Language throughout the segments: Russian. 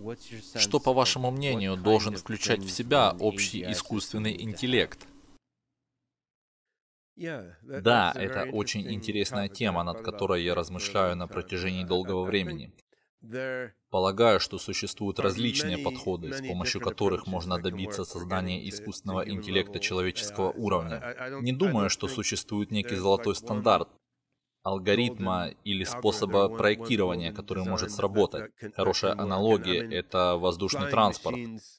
Что, по вашему мнению, должен включать в себя общий искусственный интеллект? Да, это очень интересная тема, над которой я размышляю на протяжении долгого времени. Полагаю, что существуют различные подходы, с помощью которых можно добиться создания искусственного интеллекта человеческого уровня. Не думаю, что существует некий золотой стандарт, алгоритма или способа проектирования, который может сработать. Хорошая аналогия — это воздушный транспорт.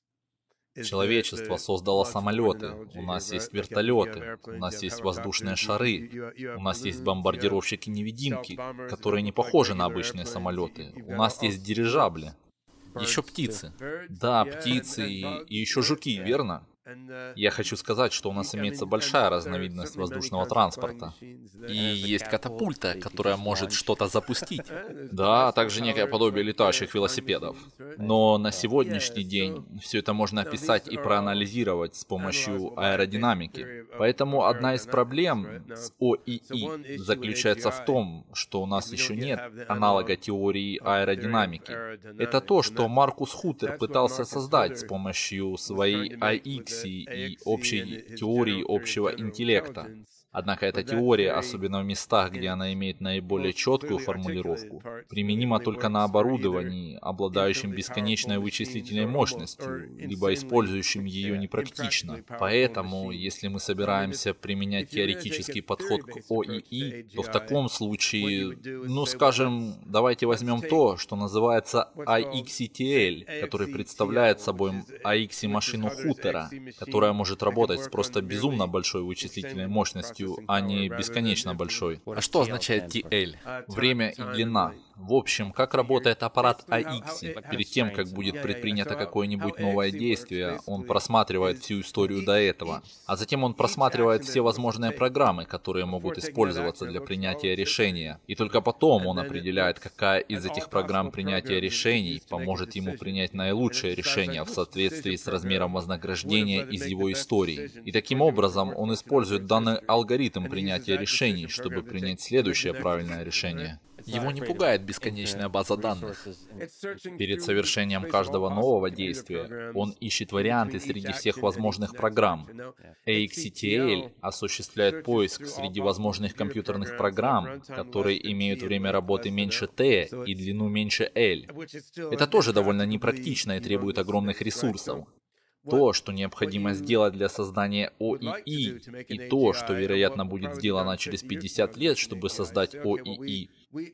Человечество создало самолеты, у нас есть вертолеты, у нас есть воздушные шары, у нас есть бомбардировщики-невидимки, которые не похожи на обычные самолеты, у нас есть дирижабли. Еще птицы. Да, птицы и еще жуки, верно? Я хочу сказать, что у нас имеется большая разновидность воздушного транспорта. И есть катапульта, которая может что-то запустить. Да, а также некое подобие летающих велосипедов. Но на сегодняшний день все это можно описать и проанализировать с помощью аэродинамики. Поэтому одна из проблем с ОИИ заключается в том, что у нас еще нет аналога теории аэродинамики. Это то, что Маркус Хутер пытался создать с помощью своей AIXI и общей теории общего интеллекта. Однако эта теория, особенно в местах, где она имеет наиболее четкую формулировку, применима только на оборудовании, обладающем бесконечной вычислительной мощностью, либо использующим ее непрактично. Поэтому, если мы собираемся применять теоретический подход к ОИИ, то в таком случае, скажем, давайте возьмем то, что называется AIXTL, который представляет собой AIXI-машину Хутера, которая может работать с просто безумно большой вычислительной мощностью, а не бесконечно большой. А что означает TL? Время и длина. В общем, как работает аппарат AIXI? Перед тем, как будет предпринято какое-нибудь новое действие, он просматривает всю историю до этого. А затем он просматривает все возможные программы, которые могут использоваться для принятия решения. И только потом он определяет, какая из этих программ принятия решений поможет ему принять наилучшее решение в соответствии с размером вознаграждения из его истории. И таким образом он использует данный алгоритм принятия решений, чтобы принять следующее правильное решение. Его не пугает бесконечная база данных. Перед совершением каждого нового действия он ищет варианты среди всех возможных программ. AIXTL осуществляет поиск среди возможных компьютерных программ, которые имеют время работы меньше T и длину меньше L. Это тоже довольно непрактично и требует огромных ресурсов. То, что необходимо сделать для создания ОИИ, и то, что, вероятно, будет сделано через 50 лет, чтобы создать ОИИ.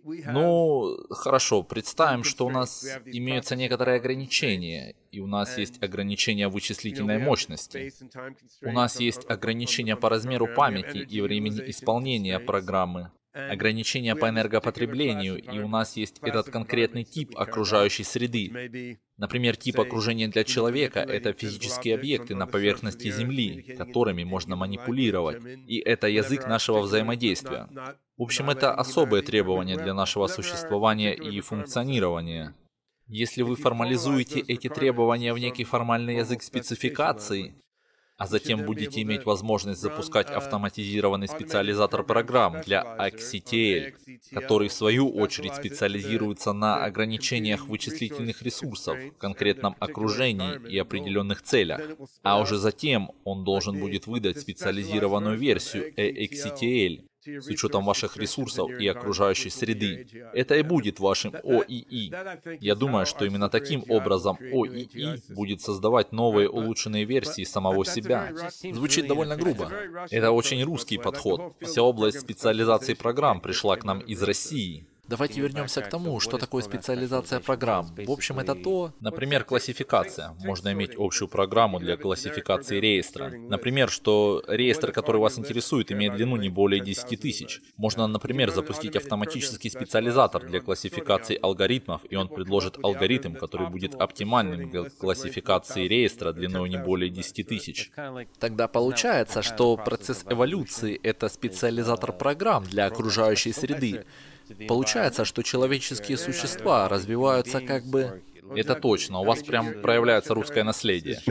Хорошо, представим, что у нас имеются некоторые ограничения, и у нас есть ограничения вычислительной мощности. У нас есть ограничения по размеру памяти и времени исполнения программы. Ограничения по энергопотреблению, и у нас есть этот конкретный тип окружающей среды. Например, тип окружения для человека — это физические объекты на поверхности Земли, которыми можно манипулировать, и это язык нашего взаимодействия. В общем, это особые требования для нашего существования и функционирования. Если вы формализуете эти требования в некий формальный язык спецификации, а затем будете иметь возможность запускать автоматизированный специализатор программ для AIXTL, который в свою очередь специализируется на ограничениях вычислительных ресурсов в конкретном окружении и определенных целях, а уже затем он должен будет выдать специализированную версию AIXTL с учетом ваших ресурсов и окружающей среды. Это и будет вашим ОИИ. Я думаю, что именно таким образом ОИИ будет создавать новые улучшенные версии самого себя. Звучит довольно грубо. Это очень русский подход. Вся область специализации программ пришла к нам из России. Давайте вернемся к тому, что такое специализация программ. В общем, это то... Например, классификация. Можно иметь общую программу для классификации реестра. Например, что реестр, который вас интересует, имеет длину не более 10 тысяч. Можно, например, запустить автоматический специализатор для классификации алгоритмов, и он предложит алгоритм, который будет оптимальным для классификации реестра длиной не более 10 тысяч. Тогда получается, что процесс эволюции — это специализатор программ для окружающей среды. Получается, что человеческие существа развиваются как бы Это точно, у вас прям проявляется русское наследие.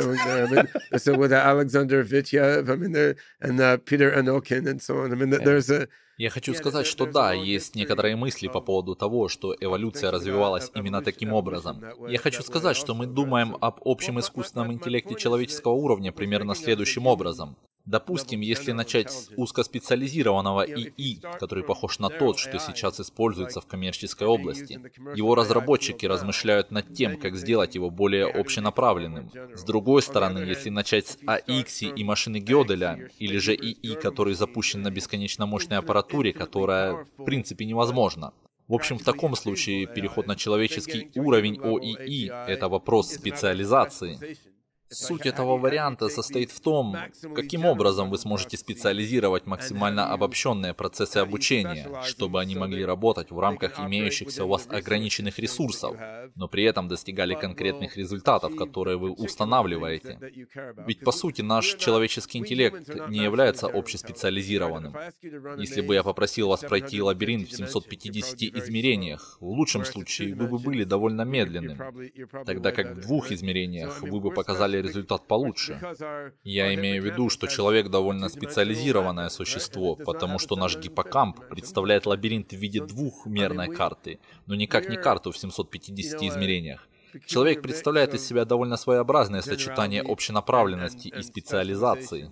Я хочу сказать, что да, есть некоторые мысли по поводу того, что эволюция развивалась именно таким образом. Я хочу сказать, что мы думаем об общем искусственном интеллекте человеческого уровня примерно следующим образом. Допустим, если начать с узкоспециализированного ИИ, который похож на тот, что сейчас используется в коммерческой области. Его разработчики размышляют над тем, как сделать его более общенаправленным. С другой стороны, если начать с АИКСИ и машины Гёделя, или же ИИ, который запущен на бесконечно мощной аппаратуре, которая в принципе невозможна. В общем, в таком случае переход на человеческий уровень ОИИ – это вопрос специализации. Суть этого варианта состоит в том, каким образом вы сможете специализировать максимально обобщенные процессы обучения, чтобы они могли работать в рамках имеющихся у вас ограниченных ресурсов, но при этом достигали конкретных результатов, которые вы устанавливаете. Ведь по сути наш человеческий интеллект не является общеспециализированным. Если бы я попросил вас пройти лабиринт в 750 измерениях, в лучшем случае вы бы были довольно медленным, тогда как в 2 измерениях вы бы показали результат получше. Я имею в виду, что человек довольно специализированное существо, потому что наш гиппокамп представляет лабиринт в виде 2-мерной карты, но никак не карту в 750 измерениях. Человек представляет из себя довольно своеобразное сочетание общенаправленности и специализации.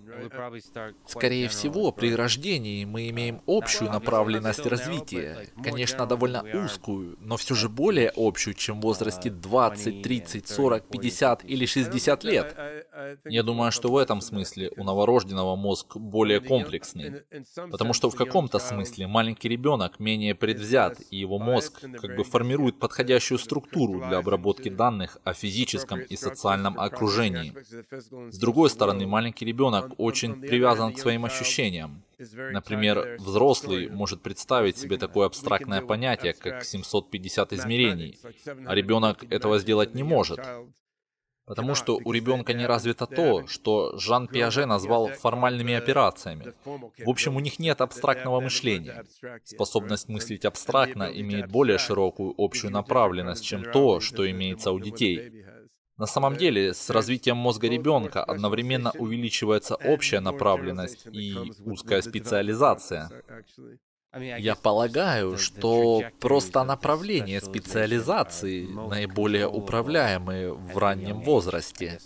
Скорее всего, при рождении мы имеем общую направленность развития. Конечно, довольно узкую, но все же более общую, чем в возрасте 20, 30, 40, 50 или 60 лет. Я думаю, что в этом смысле у новорожденного мозг более комплексный. Потому что в каком-то смысле маленький ребенок менее предвзят, и его мозг как бы формирует подходящую структуру для обработки данных о физическом и социальном окружении. С другой стороны, маленький ребенок очень привязан к своим ощущениям. Например, взрослый может представить себе такое абстрактное понятие, как 750 измерений, а ребенок этого сделать не может. Потому что у ребенка не развито то, что Жан Пиаже назвал формальными операциями. В общем, у них нет абстрактного мышления. Способность мыслить абстрактно имеет более широкую общую направленность, чем то, что имеется у детей. На самом деле, с развитием мозга ребенка одновременно увеличивается общая направленность и узкая специализация. Я полагаю, что просто направление специализации наиболее управляемые в раннем возрасте.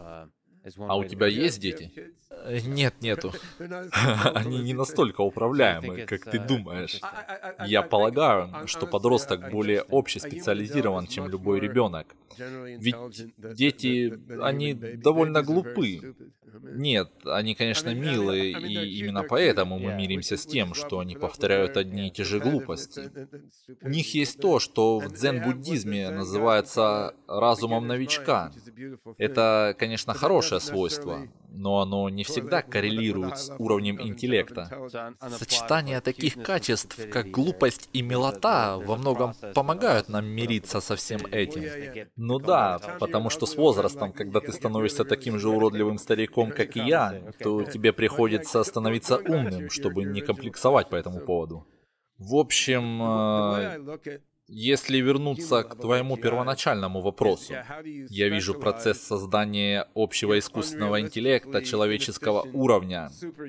А у тебя есть дети? Нет, нету. Они не настолько управляемы, как ты думаешь. Я полагаю, что подросток более общеспециализирован, чем любой ребенок. Ведь дети, они довольно глупы. Нет, они, конечно, милые, и именно поэтому мы миримся с тем, что они повторяют одни и те же глупости. У них есть то, что в дзен-буддизме называется разумом новичка. Это, конечно, хорошее свойство, но оно не всегда коррелирует с уровнем интеллекта. Сочетание таких качеств, как глупость и милота, во многом помогают нам мириться со всем этим. Ну да, потому что с возрастом, когда ты становишься таким же уродливым стариком, как и я, то тебе приходится становиться умным, чтобы не комплексовать по этому поводу. В общем, если вернуться к твоему первоначальному вопросу, я вижу процесс создания общего искусственного интеллекта человеческого уровня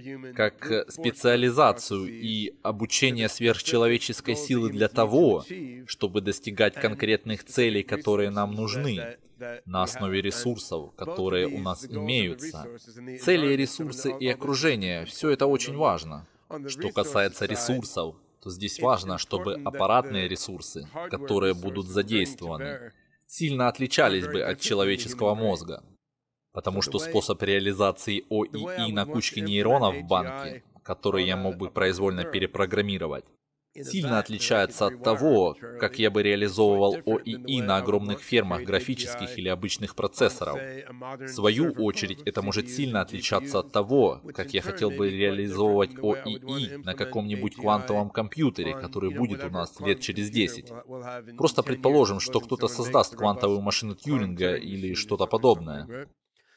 как специализацию и обучение сверхчеловеческой силы для того, чтобы достигать конкретных целей, которые нам нужны, на основе ресурсов, которые у нас имеются. Цели, ресурсы и окружение – все это очень важно. Что касается ресурсов, то здесь важно, чтобы аппаратные ресурсы, которые будут задействованы, сильно отличались бы от человеческого мозга. Потому что способ реализации ОИИ на кучке нейронов в банке, который я мог бы произвольно перепрограммировать, сильно отличается от того, как я бы реализовывал ОИИ на огромных фермах графических или обычных процессоров. В свою очередь, это может сильно отличаться от того, как я хотел бы реализовывать ОИИ на каком-нибудь квантовом компьютере, который будет у нас лет через 10. Просто предположим, что кто-то создаст квантовую машину Тьюринга или что-то подобное.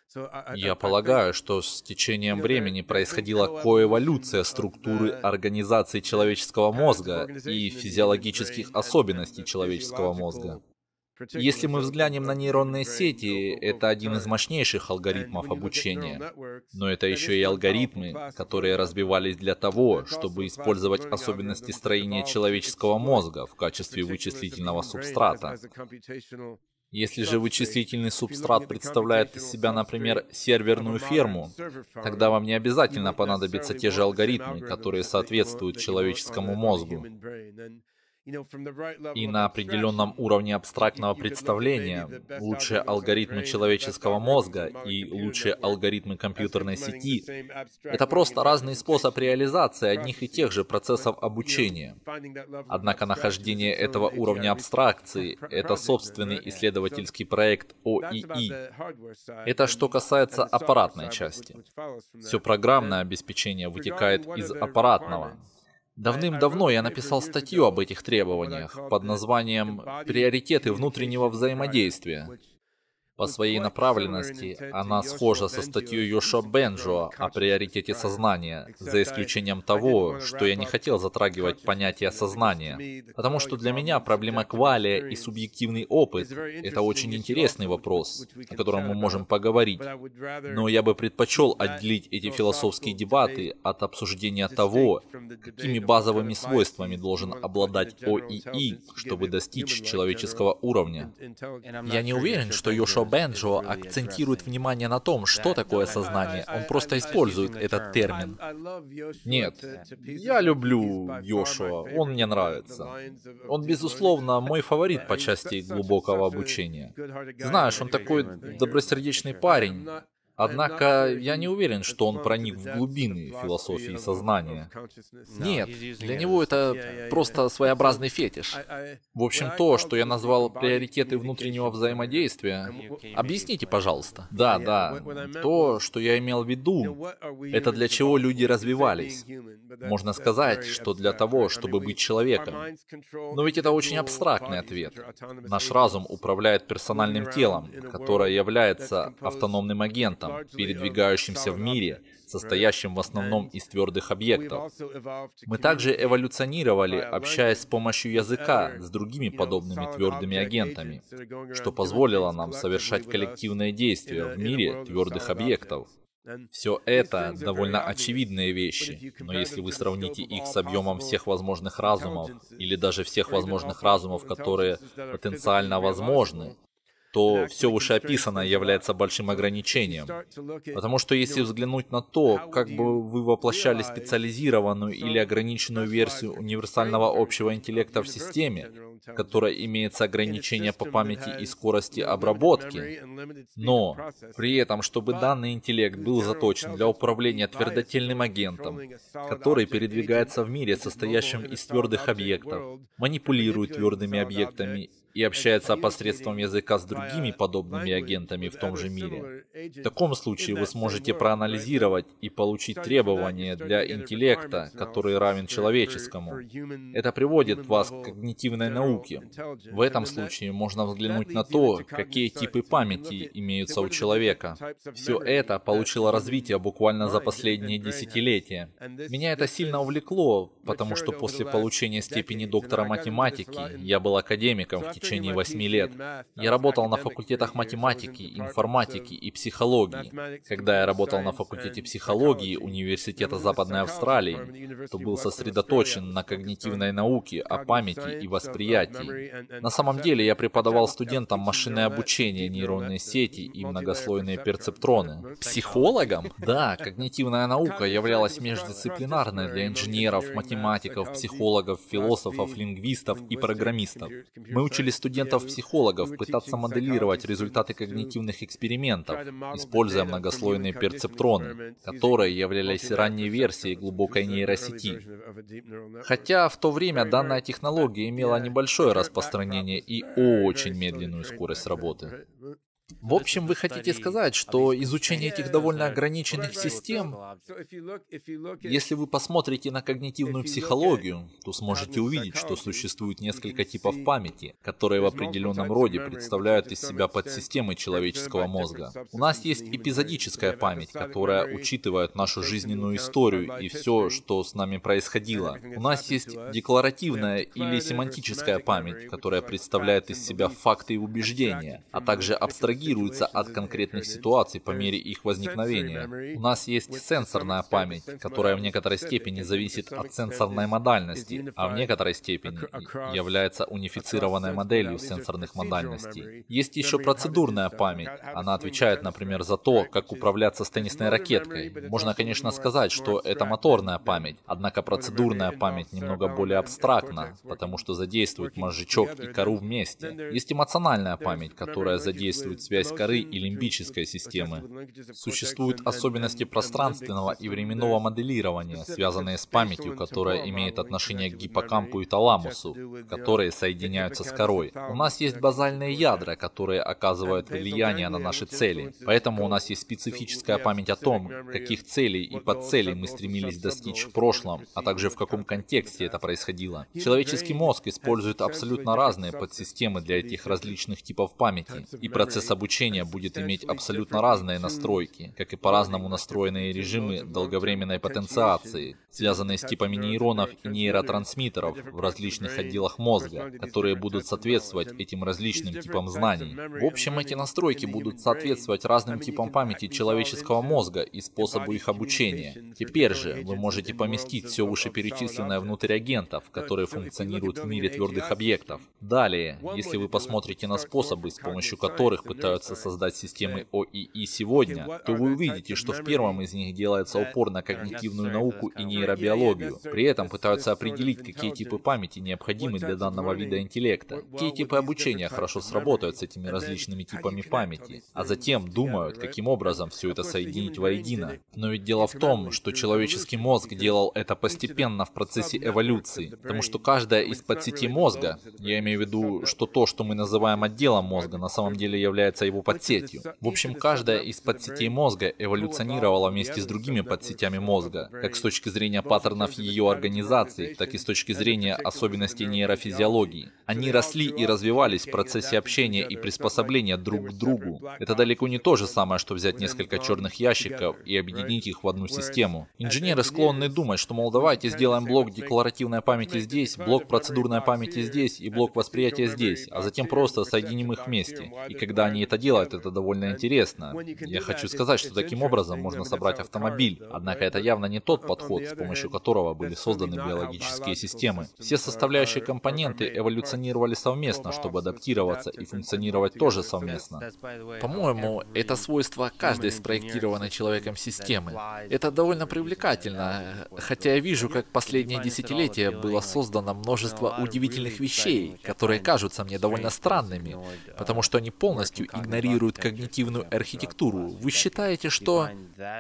Я полагаю, что с течением времени происходила коэволюция структуры организации человеческого мозга и физиологических особенностей человеческого мозга. Если мы взглянем на нейронные сети, это один из мощнейших алгоритмов обучения. Но это еще и алгоритмы, которые развивались для того, чтобы использовать особенности строения человеческого мозга в качестве вычислительного субстрата. Если же вычислительный субстрат представляет из себя, например, серверную ферму, тогда вам не обязательно понадобятся те же алгоритмы, которые соответствуют человеческому мозгу. И на определенном уровне абстрактного представления лучшие алгоритмы человеческого мозга и лучшие алгоритмы компьютерной сети — это просто разный способ реализации одних и тех же процессов обучения. Однако нахождение этого уровня абстракции — это собственный исследовательский проект ОИИ. Это что касается аппаратной части. Все программное обеспечение вытекает из аппаратного. Давным-давно я написал статью об этих требованиях под названием «Приоритеты внутреннего взаимодействия». По своей направленности она схожа со статьей Йошуа Бенджо о приоритете сознания, за исключением того, что я не хотел затрагивать понятие сознания, потому что для меня проблема квалия и субъективный опыт — это очень интересный вопрос, о котором мы можем поговорить, но я бы предпочел отделить эти философские дебаты от обсуждения того, какими базовыми свойствами должен обладать ОИИ, чтобы достичь человеческого уровня. Я не уверен, что Йошуа Бенджо акцентирует внимание на том, что такое сознание. Он просто использует этот термин. Нет, я люблю Йошуа, он мне нравится. Он, безусловно, мой фаворит по части глубокого обучения. Знаешь, он такой добросердечный парень. Однако я не уверен, что он проник в глубины философии сознания. Нет, для него это просто своеобразный фетиш. В общем, то, что я назвал приоритеты внутреннего взаимодействия... Объясните, пожалуйста. Да. То, что я имел в виду, это для чего люди развивались. Можно сказать, что для того, чтобы быть человеком. Но ведь это очень абстрактный ответ. Наш разум управляет персональным телом, которое является автономным агентом, передвигающимся в мире, состоящим в основном из твердых объектов. Мы также эволюционировали, общаясь с помощью языка с другими подобными твердыми агентами, что позволило нам совершать коллективные действия в мире твердых объектов. Все это довольно очевидные вещи, но если вы сравните их с объемом всех возможных разумов, или даже всех возможных разумов, которые потенциально возможны, то все вышеописанное является большим ограничением. Потому что если взглянуть на то, как бы вы воплощали специализированную или ограниченную версию универсального общего интеллекта в системе, в которой имеется ограничение по памяти и скорости обработки, но при этом, чтобы данный интеллект был заточен для управления твердотельным агентом, который передвигается в мире, состоящем из твердых объектов, манипулирует твердыми объектами и общается посредством языка с другими подобными агентами в том же мире. В таком случае вы сможете проанализировать и получить требования для интеллекта, который равен человеческому. Это приводит вас к когнитивной науке. В этом случае можно взглянуть на то, какие типы памяти имеются у человека. Все это получило развитие буквально за последние десятилетия. Меня это сильно увлекло, потому что после получения степени доктора математики я был академиком в течение 8 лет. Я работал на факультетах математики, информатики и психологии. Когда я работал на факультете психологии Университета Западной Австралии, то был сосредоточен на когнитивной науке о памяти и восприятии. На самом деле я преподавал студентам машинное обучение, нейронные сети и многослойные перцептроны. Психологам? Да, когнитивная наука являлась междисциплинарной для инженеров, математиков, психологов, философов, лингвистов и программистов. Мы учили студентов-психологов пытаться моделировать результаты когнитивных экспериментов, используя многослойные перцептроны, которые являлись ранней версией глубокой нейросети. Хотя в то время данная технология имела небольшое распространение и очень медленную скорость работы. В общем, вы хотите сказать, что изучение этих довольно ограниченных систем, если вы посмотрите на когнитивную психологию, то сможете увидеть, что существует несколько типов памяти, которые в определенном роде представляют из себя подсистемы человеческого мозга. У нас есть эпизодическая память, которая учитывает нашу жизненную историю и все, что с нами происходило. У нас есть декларативная или семантическая память, которая представляет из себя факты и убеждения, а также абстрагируется от конкретных ситуаций по мере их возникновения. У нас есть сенсорная память, которая в некоторой степени зависит от сенсорной модальности, а в некоторой степени является унифицированной моделью сенсорных модальностей. Есть еще процедурная память. Она отвечает, например, за то, как управляться с теннисной ракеткой. Можно, конечно, сказать, что это моторная память, однако процедурная память немного более абстрактна, потому что задействует мозжечок и кору вместе. Есть эмоциональная память, которая задействует связь коры и лимбической системы. Существуют особенности пространственного и временного моделирования, связанные с памятью, которая имеет отношение к гиппокампу и таламусу, которые соединяются с корой. У нас есть базальные ядра, которые оказывают влияние на наши цели. Поэтому у нас есть специфическая память о том, каких целей и подцелей мы стремились достичь в прошлом, а также в каком контексте это происходило. Человеческий мозг использует абсолютно разные подсистемы для этих различных типов памяти, и процесс обучения будет иметь абсолютно разные настройки, как и по-разному настроенные режимы долговременной потенциации, связанные с типами нейронов и нейротрансмиттеров в различных отделах мозга, которые будут соответствовать этим различным типам знаний. В общем, эти настройки будут соответствовать разным типам памяти человеческого мозга и способу их обучения. Теперь же вы можете поместить все вышеперечисленное внутрь агентов, которые функционируют в мире твердых объектов. Далее, если вы посмотрите на способы, с помощью которых пытаются создать системы ОИИ сегодня, то вы увидите, что в первом из них делается упор на когнитивную науку и нейробиологию. При этом пытаются определить, какие типы памяти необходимы для данного вида интеллекта, какие типы обучения хорошо сработают с этими различными типами памяти, а затем думают, каким образом все это соединить воедино. Но ведь дело в том, что человеческий мозг делал это постепенно в процессе эволюции, потому что каждая из подсетей мозга, я имею в виду, что то, что мы называем отделом мозга, на самом деле является его подсетью. В общем, каждая из подсетей мозга эволюционировала вместе с другими подсетями мозга, как с точки зрения паттернов ее организации, так и с точки зрения особенностей нейрофизиологии. Они росли и развивались в процессе общения и приспособления друг к другу. Это далеко не то же самое, что взять несколько черных ящиков и объединить их в одну систему. Инженеры склонны думать, что, мол, давайте сделаем блок декларативной памяти здесь, блок процедурной памяти здесь и блок восприятия здесь, а затем просто соединим их вместе. И когда они это делают, это довольно интересно. Я хочу сказать, что таким образом можно собрать автомобиль, однако это явно не тот подход, с помощью которого были созданы биологические системы. Все составляющие компоненты эволюционировали совместно, чтобы адаптироваться и функционировать тоже совместно. По-моему, это свойство каждой спроектированной человеком системы. Это довольно привлекательно, хотя я вижу, как последние десятилетия было создано множество удивительных вещей, которые кажутся мне довольно странными, потому что они полностью игнорируют когнитивную архитектуру. Вы считаете, что...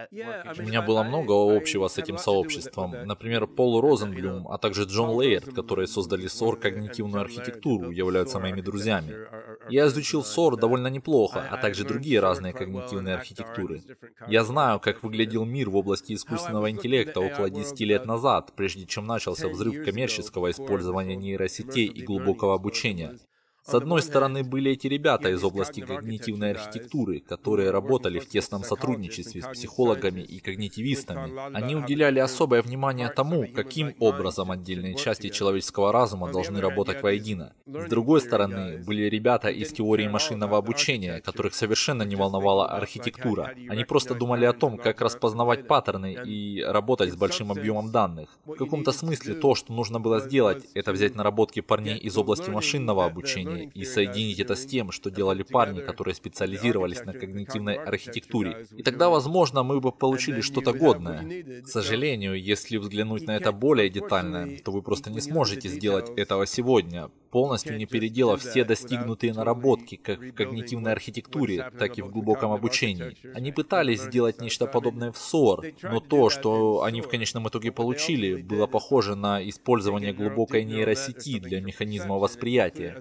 У меня было много общего с этим сообществом. Например, Пол Розенблюм, а также Джон Лейерд, которые создали SOR когнитивную архитектуру, являются моими друзьями. Я изучил SOR довольно неплохо, а также другие разные когнитивные архитектуры. Я знаю, как выглядел мир в области искусственного интеллекта около 10 лет назад, прежде чем начался взрыв коммерческого использования нейросетей и глубокого обучения. С одной стороны, были эти ребята из области когнитивной архитектуры, которые работали в тесном сотрудничестве с психологами и когнитивистами. Они уделяли особое внимание тому, каким образом отдельные части человеческого разума должны работать воедино. С другой стороны, были ребята из теории машинного обучения, которых совершенно не волновала архитектура. Они просто думали о том, как распознавать паттерны и работать с большим объемом данных. В каком-то смысле то, что нужно было сделать, это взять наработки парней из области машинного обучения и соединить это с тем, что делали парни, которые специализировались на когнитивной архитектуре. И тогда, возможно, мы бы получили что-то годное. К сожалению, если взглянуть на это более детально, то вы просто не сможете сделать этого сегодня, полностью не переделав все достигнутые наработки как в когнитивной архитектуре, так и в глубоком обучении. Они пытались сделать нечто подобное в SOR, но то, что они в конечном итоге получили, было похоже на использование глубокой нейросети для механизма восприятия. Это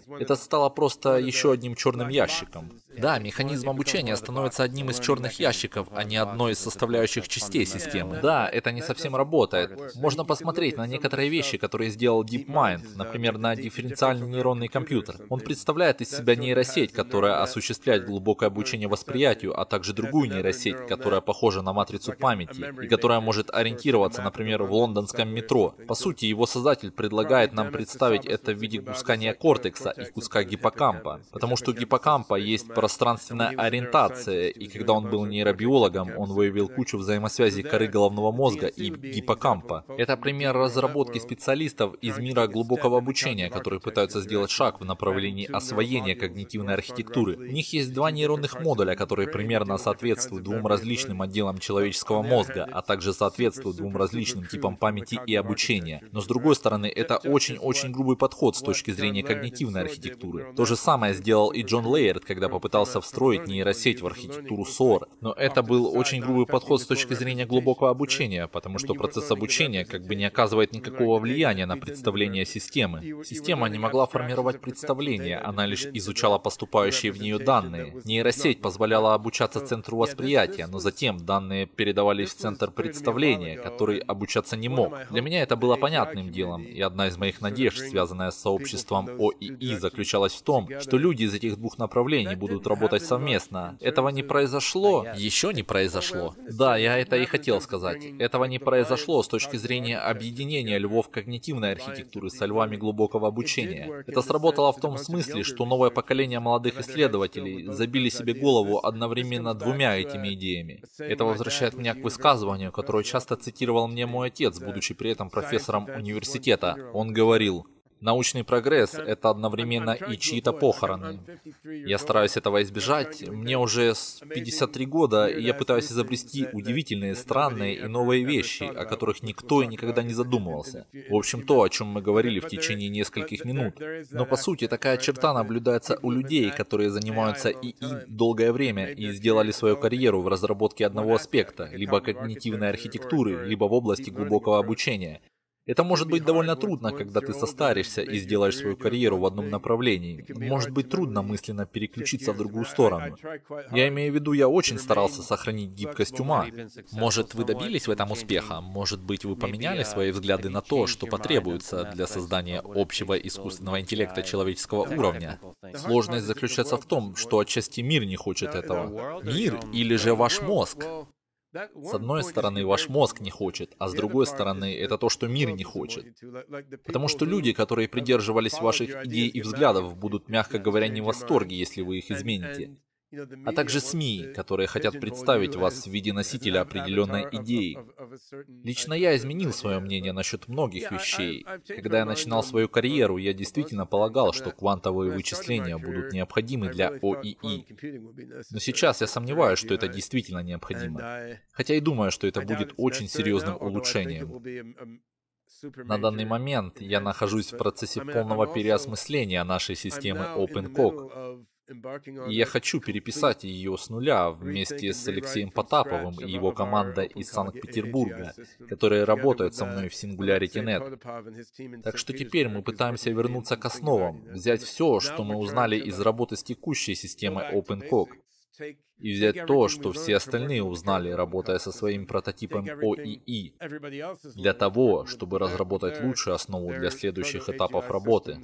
стало просто еще одним черным ящиком. Да, механизм обучения становится одним из черных ящиков, а не одной из составляющих частей системы. Да, это не совсем работает. Можно посмотреть на некоторые вещи, которые сделал DeepMind, например, на дифференциальный нейронный компьютер. Он представляет из себя нейросеть, которая осуществляет глубокое обучение восприятию, а также другую нейросеть, которая похожа на матрицу памяти, и которая может ориентироваться, например, в лондонском метро. По сути, его создатель предлагает нам представить это в виде куска неокортекса и куска гиппокампа, потому что у гиппокампа есть пространственная ориентация, и когда он был нейробиологом, он выявил кучу взаимосвязей коры головного мозга и гиппокампа. Это пример разработки специалистов из мира глубокого обучения, которые пытаются сделать шаг в направлении освоения когнитивной архитектуры. У них есть два нейронных модуля, которые примерно соответствуют двум различным отделам человеческого мозга, а также соответствуют двум различным типам памяти и обучения. Но с другой стороны, это очень-очень грубый подход с точки зрения когнитивной архитектуры. То же самое сделал и Джон Лейерд, когда попытался встроить нейросеть в архитектуру SOAR. Но это был очень грубый подход с точки зрения глубокого обучения, потому что процесс обучения как бы не оказывает никакого влияния на представление системы. Система не могла формировать представление, она лишь изучала поступающие в нее данные. Нейросеть позволяла обучаться центру восприятия, но затем данные передавались в центр представления, который обучаться не мог. Для меня это было понятным делом, и одна из моих надежд, связанная с сообществом ОИИ, заключалась в том, что люди из этих двух направлений будут работать совместно. Этого не произошло. Еще не произошло. Да, я это и хотел сказать. Этого не произошло с точки зрения объединения львов когнитивной архитектуры со львами глубокого обучения. Это сработало в том смысле, что новое поколение молодых исследователей забили себе голову одновременно двумя этими идеями. Это возвращает меня к высказыванию, которое часто цитировал мне мой отец, будучи при этом профессором университета. Он говорил: научный прогресс — это одновременно и чьи-то похороны. Я стараюсь этого избежать. Мне уже 53 года, и я пытаюсь изобрести удивительные, странные и новые вещи, о которых никто и никогда не задумывался. В общем, то, о чем мы говорили в течение нескольких минут. Но по сути, такая черта наблюдается у людей, которые занимаются ИИ долгое время и сделали свою карьеру в разработке одного аспекта, либо когнитивной архитектуры, либо в области глубокого обучения. Это может быть довольно трудно, когда ты состаришься и сделаешь свою карьеру в одном направлении. Может быть трудно мысленно переключиться в другую сторону. Я имею в виду, я очень старался сохранить гибкость ума. Может, вы добились в этом успеха? Может быть, вы поменяли свои взгляды на то, что потребуется для создания общего искусственного интеллекта человеческого уровня? Сложность заключается в том, что отчасти мир не хочет этого. Мир или же ваш мозг? С одной стороны, ваш мозг не хочет, а с другой стороны, это то, что мир не хочет. Потому что люди, которые придерживались ваших идей и взглядов, будут, мягко говоря, не в восторге, если вы их измените. А также СМИ, которые хотят представить вас в виде носителя определенной идеи. Лично я изменил свое мнение насчет многих вещей. Когда я начинал свою карьеру, я действительно полагал, что квантовые вычисления будут необходимы для ОИИ. Но сейчас я сомневаюсь, что это действительно необходимо. Хотя и думаю, что это будет очень серьезным улучшением. На данный момент я нахожусь в процессе полного переосмысления нашей системы OpenCog. И я хочу переписать ее с нуля вместе с Алексеем Потаповым и его командой из Санкт-Петербурга, которые работают со мной в SingularityNet. Так что теперь мы пытаемся вернуться к основам, взять все, что мы узнали из работы с текущей системой OpenCog, и взять то, что все остальные узнали, работая со своим прототипом ОИИ, для того, чтобы разработать лучшую основу для следующих этапов работы.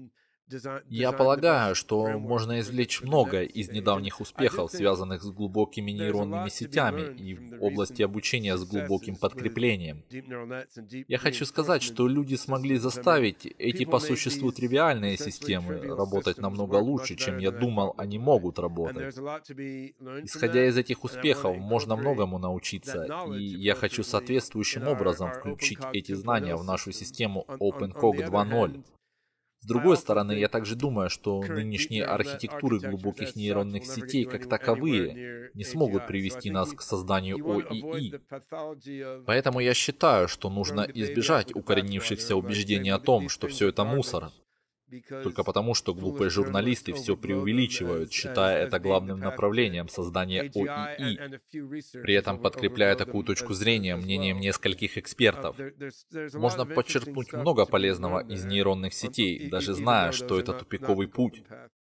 Я полагаю, что можно извлечь многое из недавних успехов, связанных с глубокими нейронными сетями и в области обучения с глубоким подкреплением. Я хочу сказать, что люди смогли заставить эти по существу тривиальные системы работать намного лучше, чем я думал, они могут работать. Исходя из этих успехов, можно многому научиться, и я хочу соответствующим образом включить эти знания в нашу систему OpenCog 2.0. С другой стороны, я также думаю, что нынешние архитектуры глубоких нейронных сетей как таковые не смогут привести нас к созданию ОИИ. Поэтому я считаю, что нужно избежать укоренившихся убеждений о том, что все это мусор. Только потому, что глупые журналисты все преувеличивают, считая это главным направлением создания ОИИ, при этом подкрепляя такую точку зрения мнением нескольких экспертов. Можно подчеркнуть много полезного из нейронных сетей, даже зная, что это тупиковый путь.